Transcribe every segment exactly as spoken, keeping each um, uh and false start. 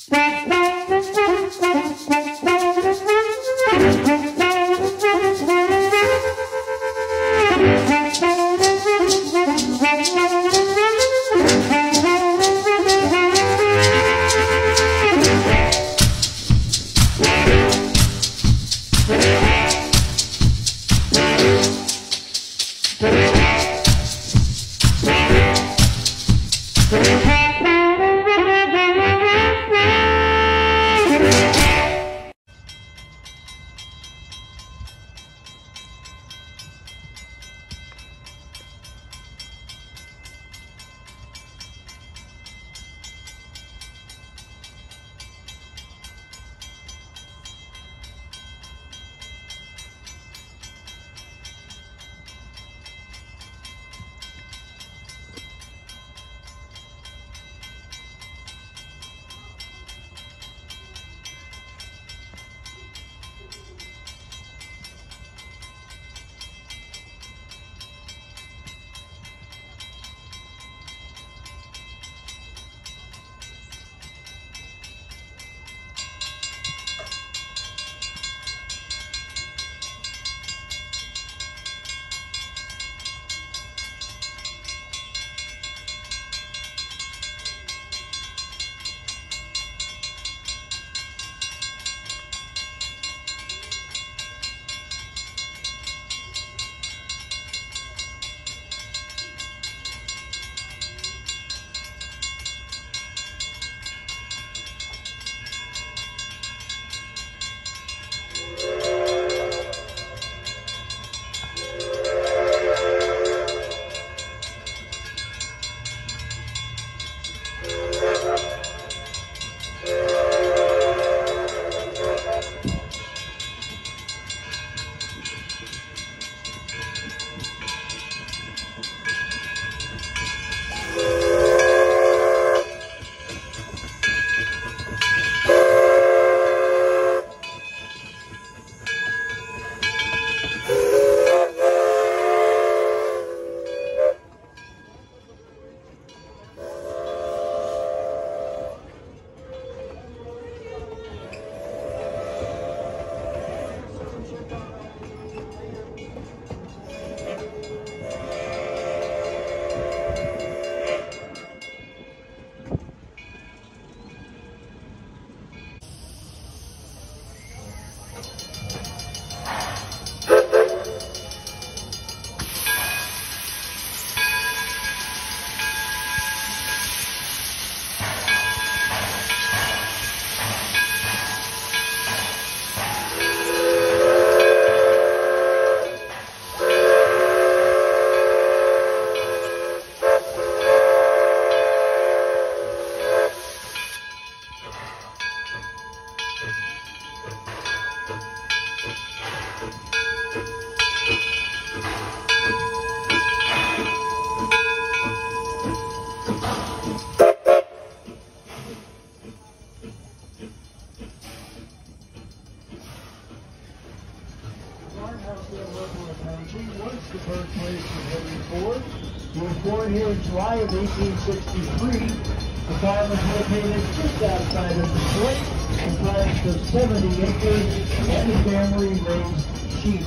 the birthplace of Henry Ford. He was born here in July of eighteen sixty-three. The farm was located just outside of Detroit, comprised of seventy acres, and the family raised sheep.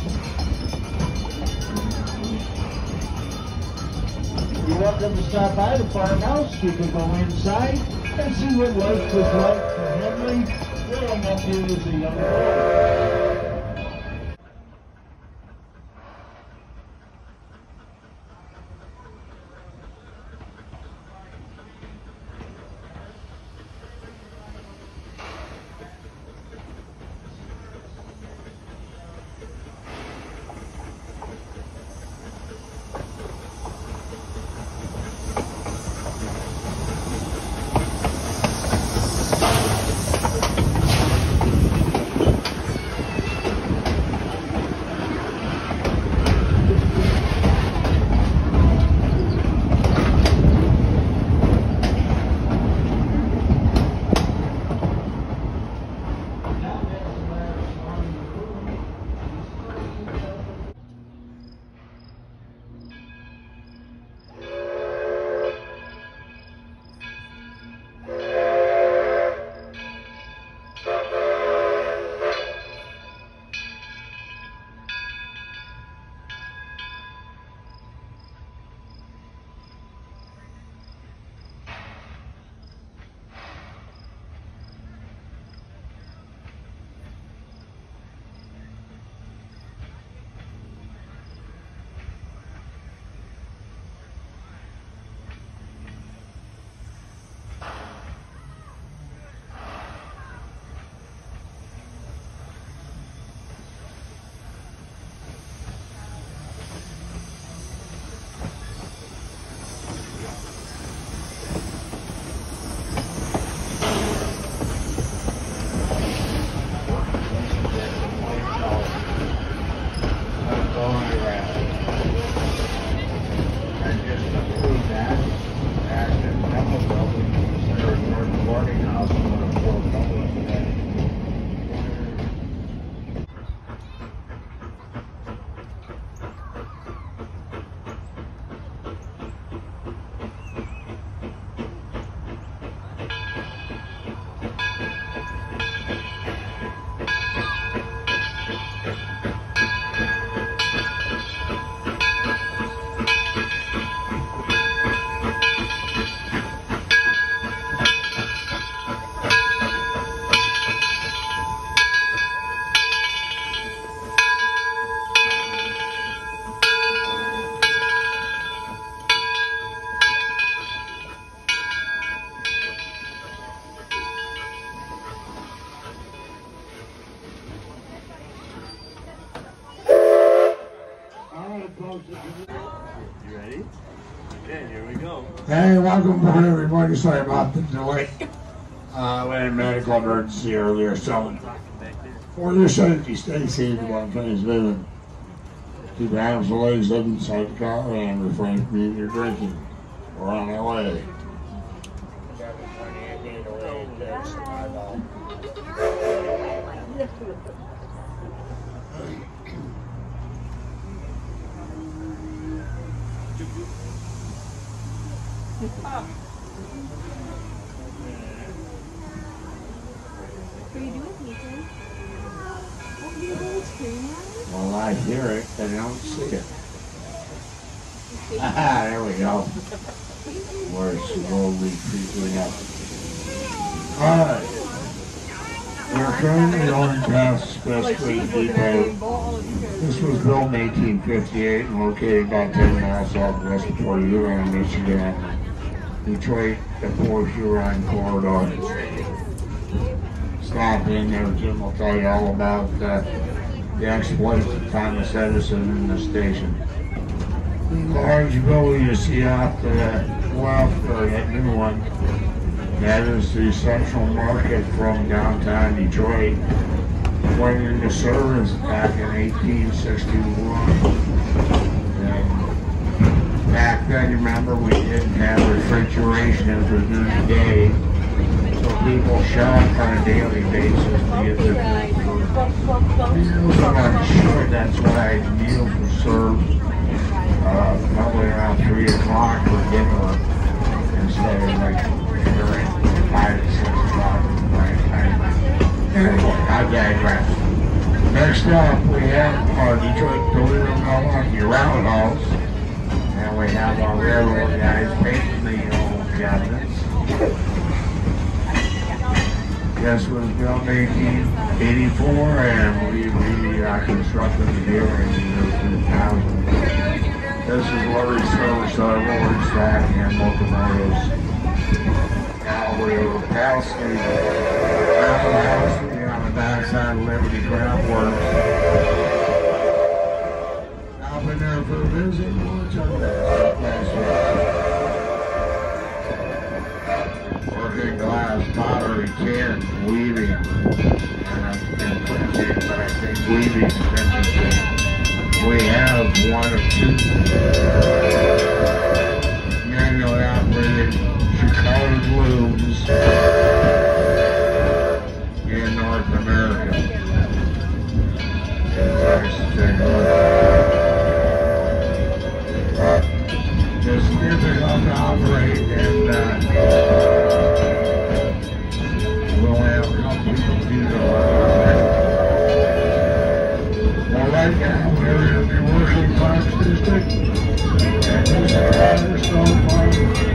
You're welcome to stop by the farmhouse. You can go inside and see what life was like for Henry growing up here as a young boy. You ready? Okay, here we go. Hey, welcome back, everybody. Sorry about the delay. Uh, we had a medical emergency earlier, so for your safety, stay safe while things moving. Keep your arms and legs up inside the car and refrain from eating or drinking. We're on our way. What are you doing, Ethan? What are you doing, screen light? Well, I hear it, but I don't see it. Ah, there we go. We're slowly creeping up. Alright. We're currently going past West Street Depot. This was built in eighteen fifty-eight and located about ten miles southwest of Port Huron, Michigan. Detroit, the Port Huron corridor. Stop in there, Jim will tell you all about uh, the exploits of Thomas Edison in the station. The large building you see off the left, or that new one, that is the Central Market from downtown Detroit. Went into service back in eighteen sixty-one. And back then, remember, we didn't have refrigeration as we do today. So people shop on a daily basis to get their meals are short. That's why meals were served uh, probably around three o'clock for dinner instead of like during five to six o'clock. Anyway, I digress. Next up, we have our Detroit Toledo Milwaukee Roundhouse, and we have our railroad guys painting the old cabinets. This was built in eighteen eighty-four, and we reconstructed it here in the year two thousand. This is where we service our rolling stock and locomotives. Now we're past the roundhouse. We're on the backside of Liberty Craft Works. I've been there for a visit. We'll check that out. Working glass, pottery, tin, weaving, and I'm printing, but I think weaving is interesting. We have one of two manually operated Chicago looms in North America. It's nice to take a look. It's difficult to operate, and uh, well, right now we're in the working class district, and this is so far.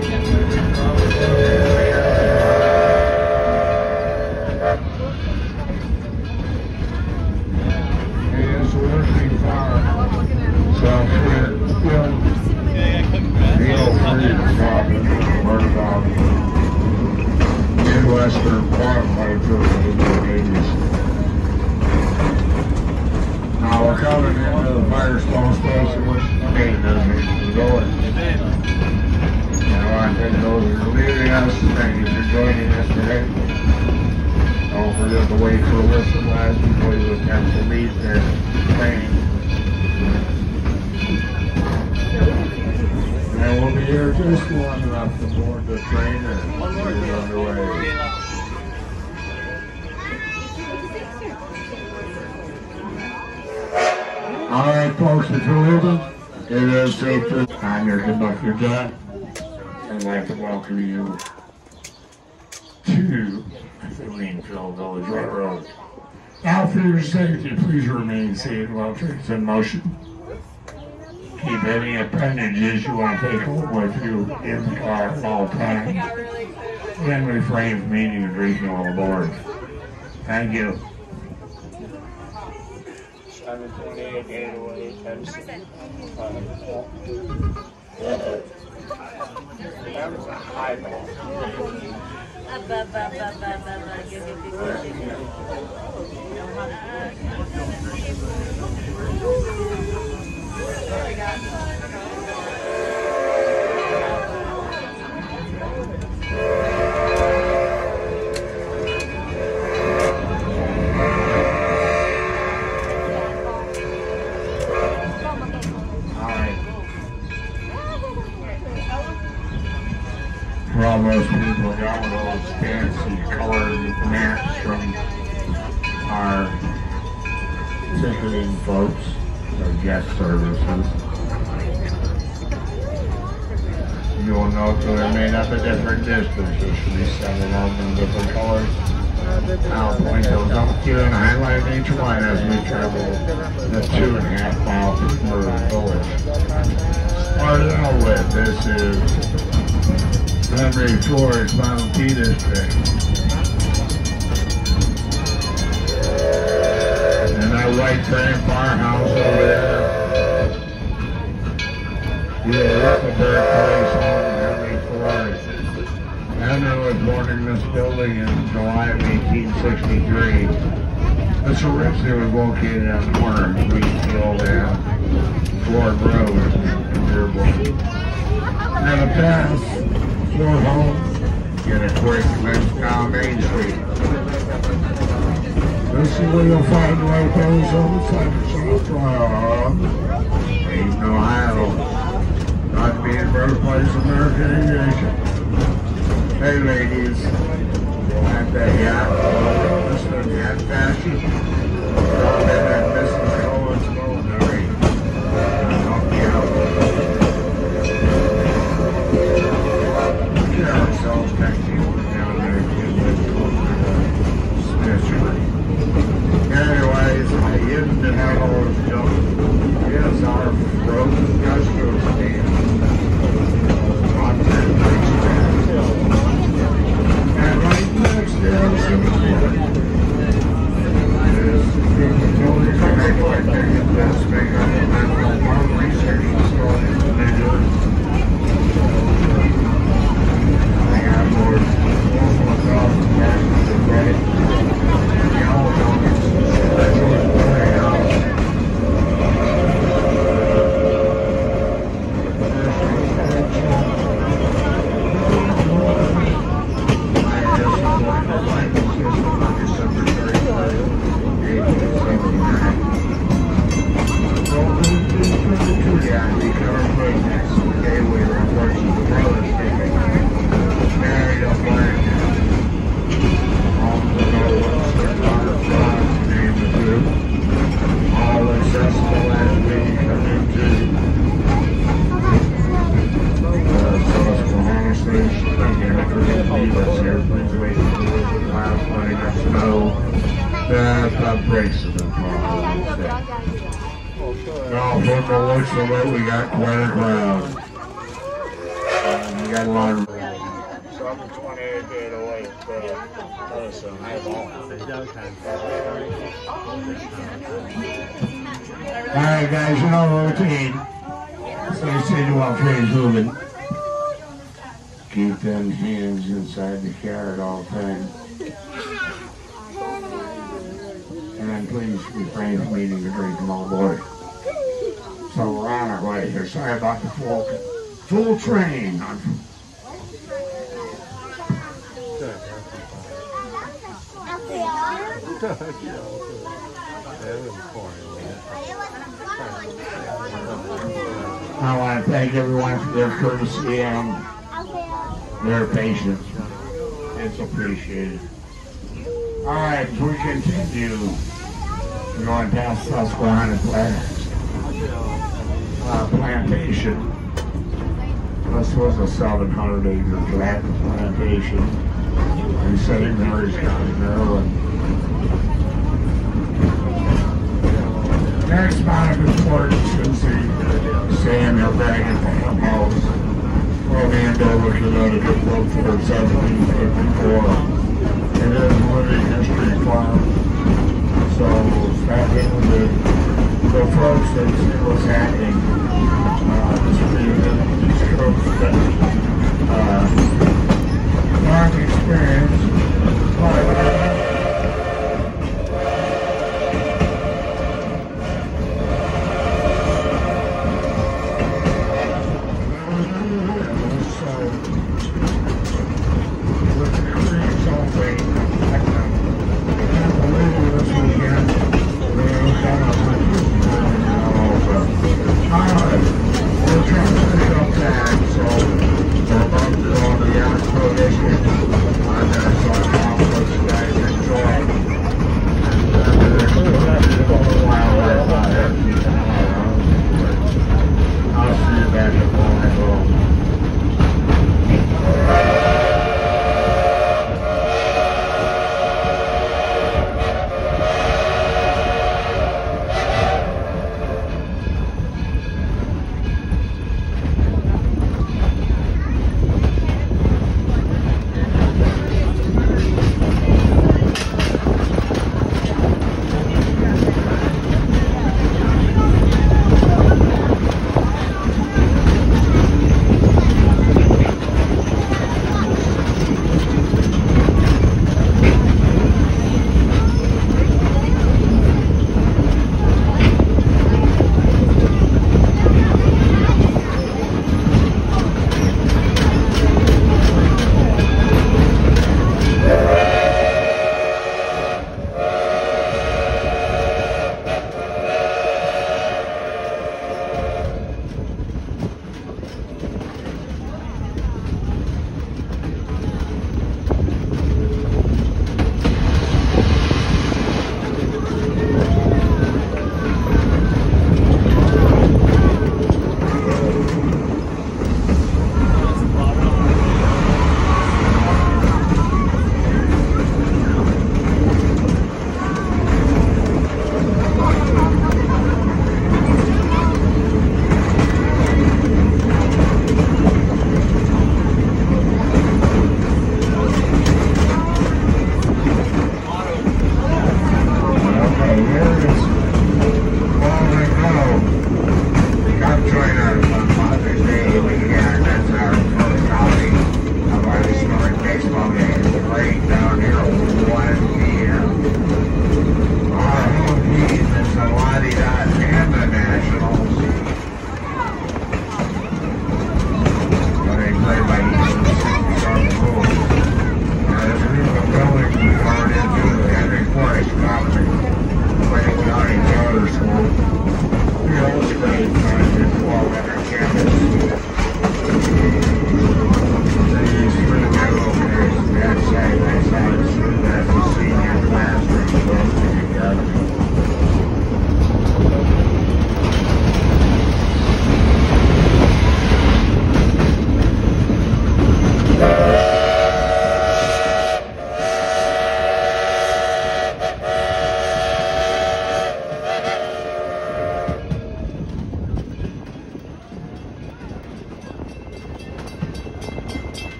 It is working farm, so we're still feel free to talk and learn about Midwestern farm life in the eighties. Now we're coming into the Firestone Station, which Maine doesn't go in. Now I think those are leaving us. Thank you for joining us today. Don't forget to wait for a whistle blast before you attempt to leave their train. And we'll be here just long enough to board the train and get underway. All right, folks, if you're leaving, it is safe to. I'm your conductor, John. I'd like to welcome you to the Greenfield Village Railroad. Now, for your safety, please remain seated while trains in motion. Keep any appendages you want to take home with you in the car at all times, and refrain from eating or drinking while aboard. Thank you. seven twenty-eight, eight oh eight, Edison. That was a high ball. Sorry, guys. hats from our ticketing folks, our guest services. You'll note that they're made up of different distances. Should be seven of them in different colors. I'll point those out to you and highlight each one as we travel the two and a half miles to the village. Starting out with, this is Henry Ford's Model T District. And that white frame farmhouse over there, yeah, that's the birthplace of Henry Ford. Henry was born in this building in July of eighteen sixty-three. This originally was located on the corner of Greenfield and Ford Road in Dearborn. And a pass for home, get a quick glimpse down Main Street. This is where you'll find locals on the side of South Dayton, Ohio. Not to be the birthplace of American aviation. Hey ladies, at the yacht, this is the yacht fashion. Drop in that Missus Cohen's Military. Help me out. Yeah, ourselves thank you down there too. Smith Street. Anyways, I hidden to have all this junk. Here's our frozen gastro stand. And right next to our cemetery is the facilities that make like they get this big up and then farm research facilities that they do. They have more formal jobs and passions and credit. The old buildings, that's what it's playing out. So what we got quite a crowd. Um, we got a lot of seven twenty-eight feet away from Edison. Alright guys, you know routine. So you see the while train's moving. Keep them hands inside the car at all times. And please refrain from eating or drinking all aboard. So we're on our way here. Sorry about the full, full train. I want to thank everyone for their courtesy and their patience. It's appreciated. All right, as we continue, we're going past Susquehanna Plant. Uh, plantation. This was a seven hundred acre flat plantation in Saint Mary's County, Maryland. Next spot of importance is the Samuel Baggett farmhouse. Orlando was Connecticut built for seventeen fifty-four. It is a living history farm. So stop in with the So folks, and see what's happening. Uh, this will be the East Coast uh, farm experience. So, we're about to go on the yacht expedition.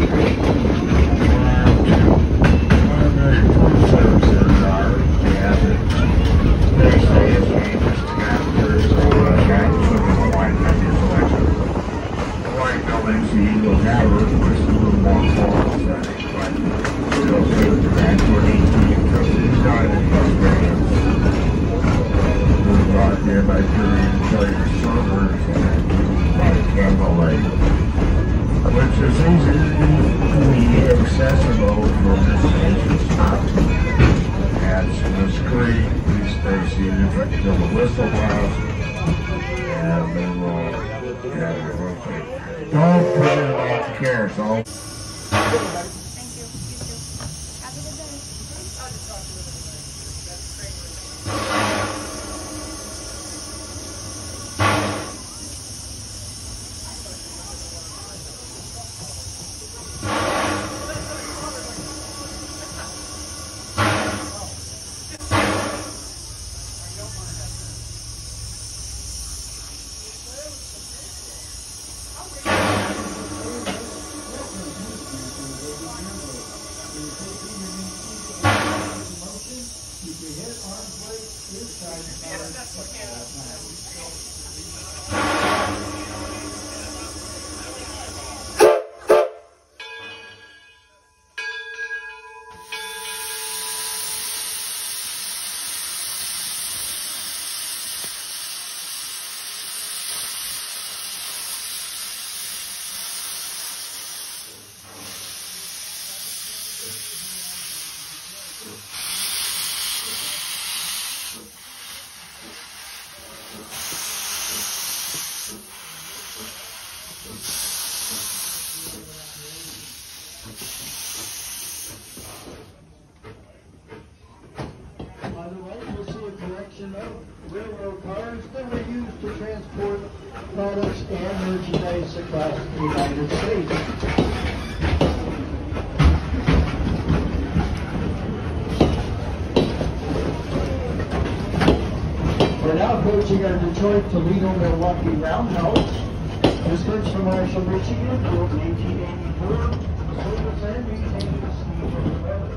Which is easily accessible from this station stop. Adds to the screen, please stay seated until the whistle blasts, and then we'll get it okay. Don't put it on the carousel. Thank you. You too. Have a good day. On the right, you'll see a collection of railroad cars that were used to transport products and merchandise across the United States. We're now approaching our Detroit, Toledo, Milwaukee roundhouse. This comes from Marshall, Michigan, built in eighteen eighty-four. The service and maintains steam locomotive.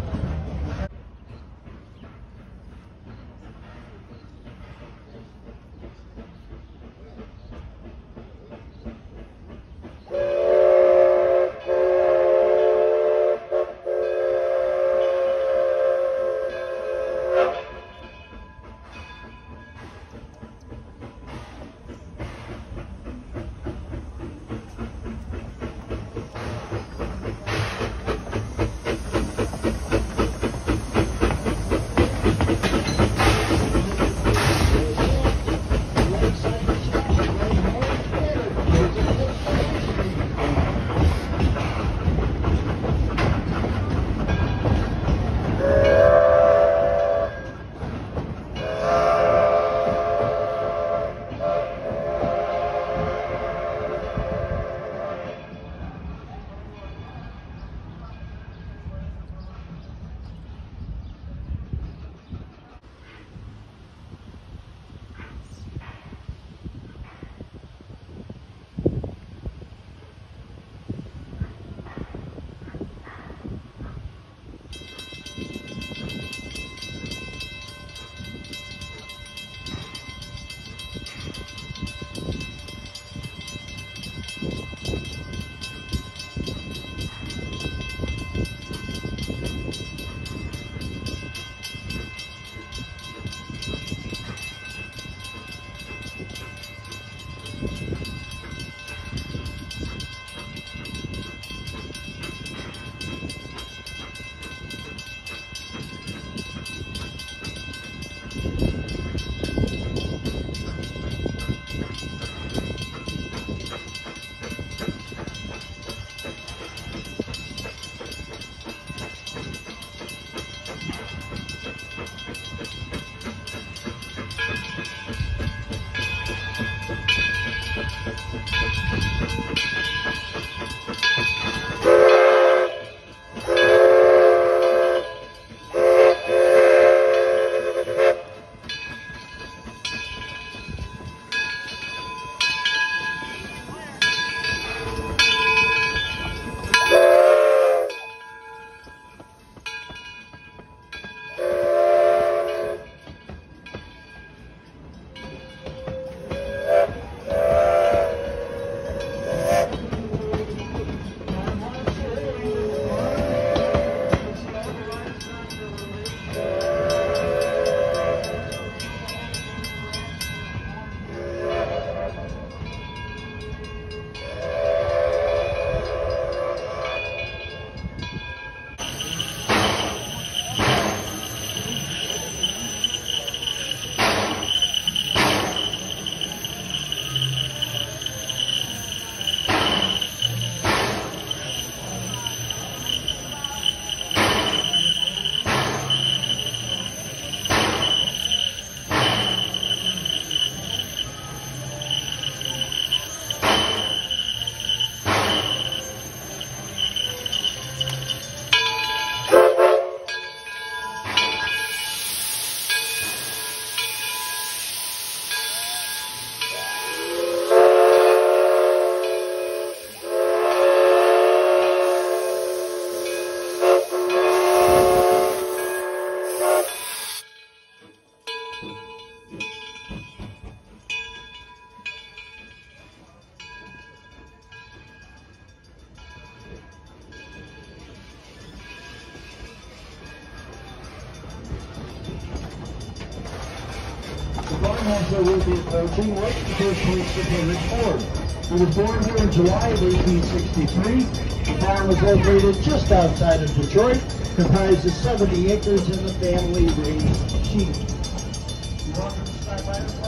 as they will be approaching, was the first police of Henry Ford. He was born here in July of eighteen sixty-three. The farm was located just outside of Detroit, comprised of seventy acres, and the family raised sheep. You're welcome to stop by the